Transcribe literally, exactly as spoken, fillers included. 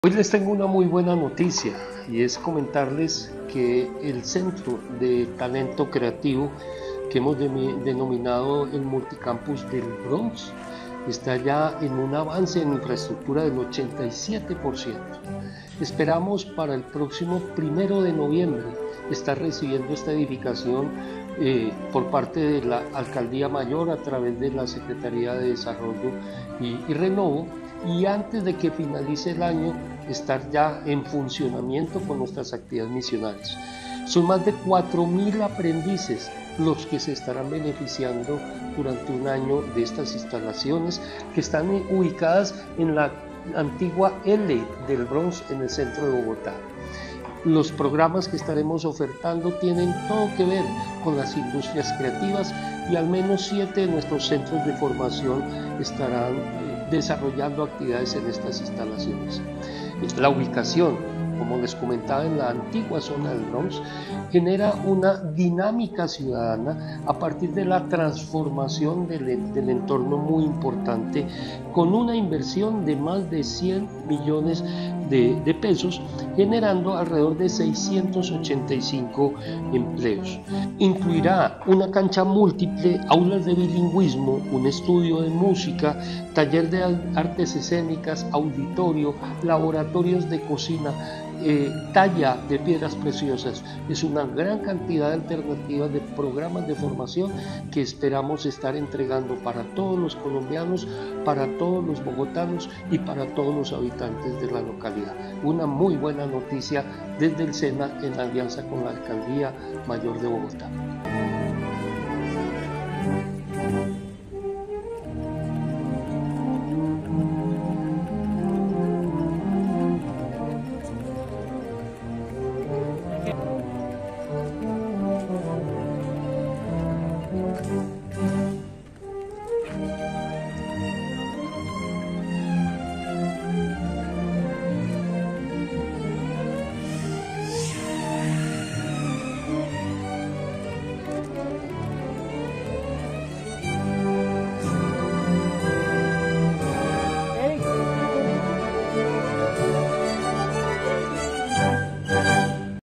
Hoy les tengo una muy buena noticia y es comentarles que el Centro de Talento Creativo que hemos de, denominado el Multicampus del Bronx está ya en un avance en infraestructura del ochenta y siete por ciento. Esperamos para el próximo primero de noviembre estar recibiendo esta edificación eh, por parte de la Alcaldía Mayor a través de la Secretaría de Desarrollo y, y Renovo, y antes de que finalice el año estar ya en funcionamiento con nuestras actividades misionales. Son más de cuatro mil aprendices los que se estarán beneficiando durante un año de estas instalaciones que están ubicadas en la antigua L del Bronx, en el centro de Bogotá. Los programas que estaremos ofertando tienen todo que ver con las industrias creativas y al menos siete de nuestros centros de formación estarán eh, desarrollando actividades en estas instalaciones. La ubicación, como les comentaba, en la antigua zona del Bronx, genera una dinámica ciudadana a partir de la transformación del, del entorno muy importante, con una inversión de más de cien millones de, de pesos, generando alrededor de seiscientos ochenta y cinco empleos. Incluirá una cancha múltiple, aulas de bilingüismo, un estudio de música, taller de artes escénicas, auditorio, laboratorios de cocina, Eh, talla de piedras preciosas. Es una gran cantidad de alternativas de programas de formación que esperamos estar entregando para todos los colombianos, para todos los bogotanos y para todos los habitantes de la localidad. Una muy buena noticia desde el SENA en alianza con la Alcaldía Mayor de Bogotá.